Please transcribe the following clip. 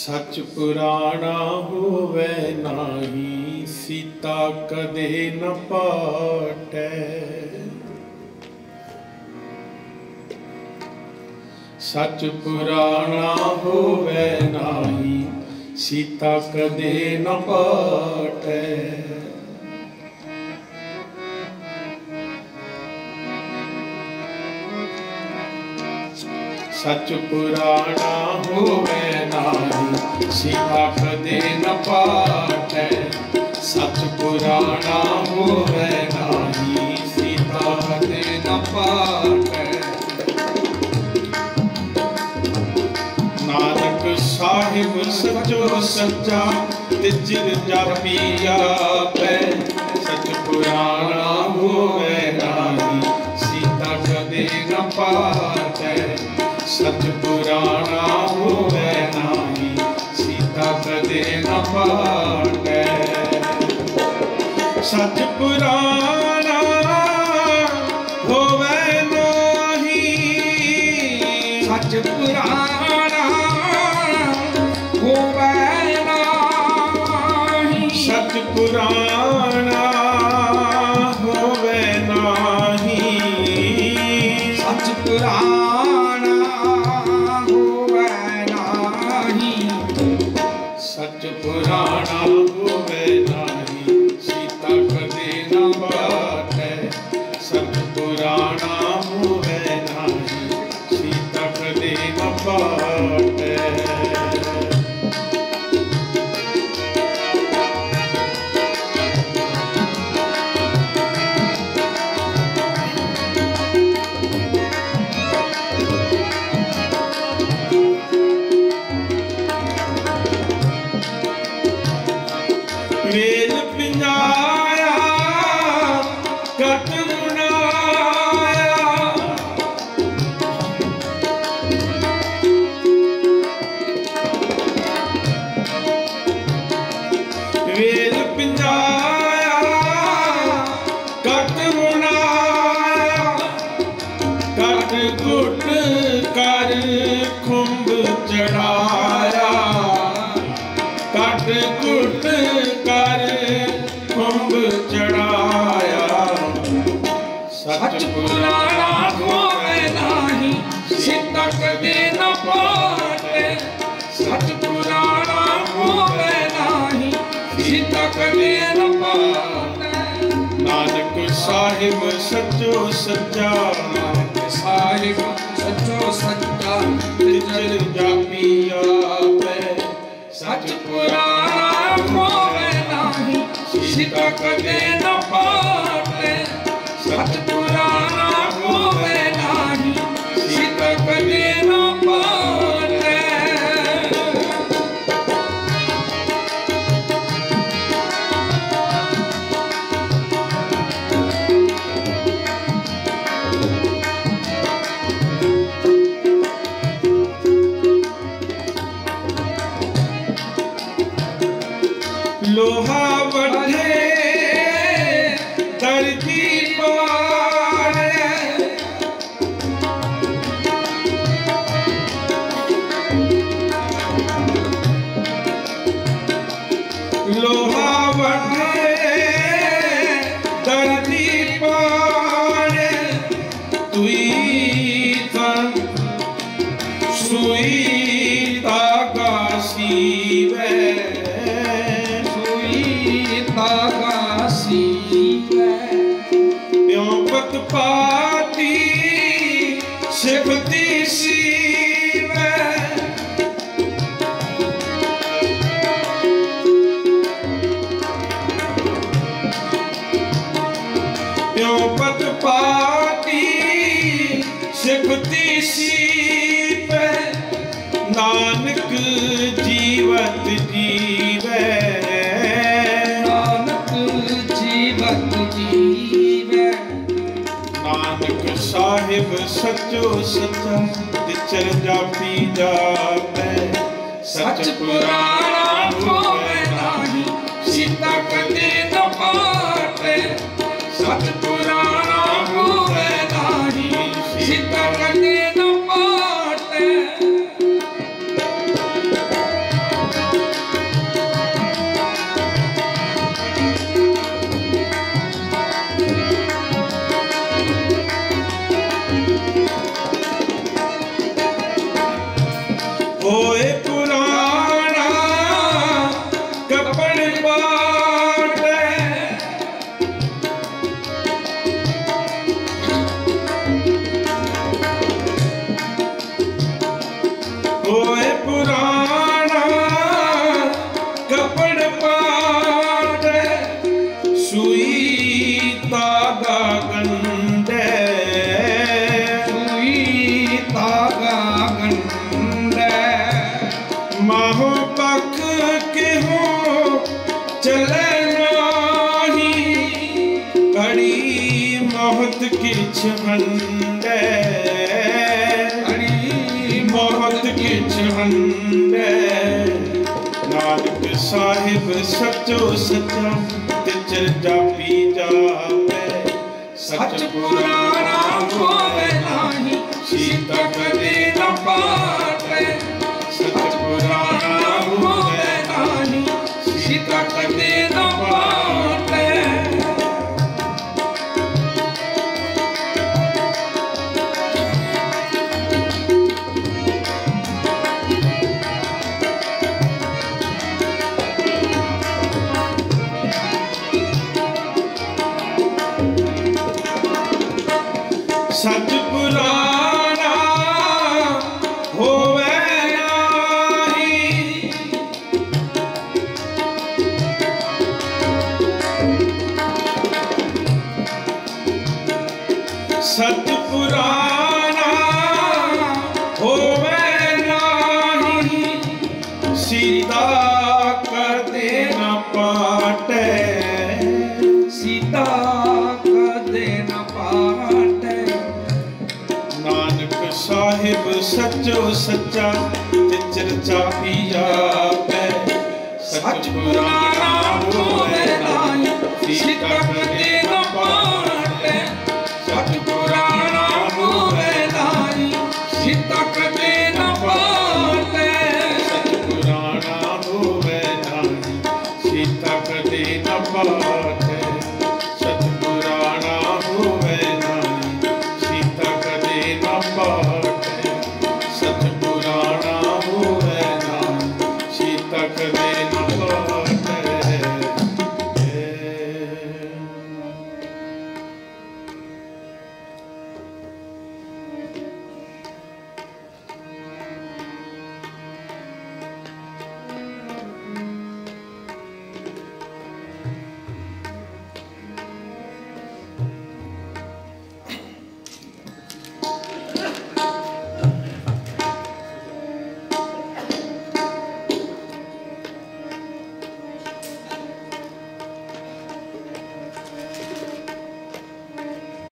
सच पुराना होवे नाही, सीता कदे न पाटै। सच पुराना होवे नाही, सीता कदे न पाटै। सच पुराना होवे नाही, सीता कदे न पाटै। सच पुराना होवे नाही, सीता कदे न पाटै। नानक साहिब सचो सच्चा, तिजर जापी आपै। सच पुराना होवे नाही, सीता कदे न पाटै। सच पुराना होवे नाही, सीता कदे न पाटै। सच पुराना होवे नाही, सच पुराना होवे नाही। सच पुराना होवे नाही, सच पुराना होवे नाही। सच पुराना होवे नाही, सीता कदे न पाटै। सच पुराना होवे नाही, सीता कदे न पाटै। वेल पिंजाया कट मुनाया, वेल पिंजाया कट मुनाया। कट घुट कर खुंब चढ़ाया, कट घुट कर खुंब चढ़ाया। सच पुराना होवे नाही, सीता कदे न पाटै। सच पुराना होवे नाही, सीता कदे न पाटै। नानक साहिब सचो सच्चा, नानक साहिब सचो सच्चा, तिजर जापी आपै। सच पुराना होवे नाही, सीता कदे न पाटै। सच पुराना होवे नाही, सीता कदे न पाटै। लोहा बढ़े दर्जी पारे, लोहा बढ़े दर्जी पारे। तुई तन सुई धागा सीवे, धागा सीवे। ब्योपत पाती सिफती सीवे। ब्योपत पाती सिफती सीवे। नानक जीवत जीवे, जीवत जीवे। नानक साहिब सचो सच्चा, तिजर जापी जापै। सच पुराना होवे नाही, सीता कदे न पाटै। सच पुराना होवे नाही, सीता कदे न पाटै। पढ़ पाटे सुई तागा गंडे सुई तागा गंडे माहो पख के हो चले नाही घड़ी मोहत किछ हंडे घड़ी मोहत किछ हंडे नानक साहिब सचो सचा तिचर जापी जापे सच पुराना होवे नाही सीता कदे न पाटे सच पुराना होवे नाही सीता कदे न पाटे सच पुराना होवे नाही सच पुराना होवे नाही सीता कदे न पाटे सीता कदे न पाटे नानक साहिब सचो सच्चा तिचर चापी जापे सच पुराना होवे नाही सीता कदे न पाटे सच पुराना होवे नाही सीता कदे न पाटे सच पुराना होवे नाही सीता कदे न पाटे